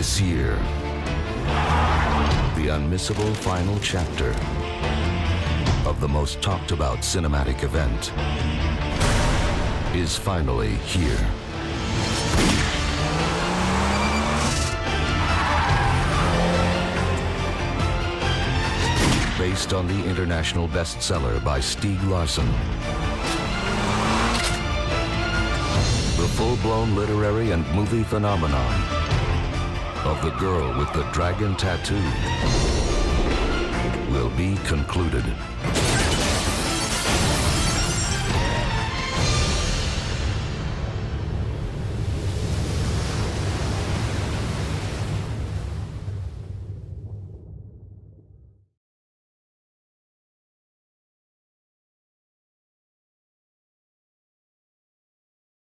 This year, the unmissable final chapter of the most talked about cinematic event is finally here. Based on the international bestseller by Stieg Larsson, the full-blown literary and movie phenomenon of The Girl with the Dragon Tattoo will be concluded.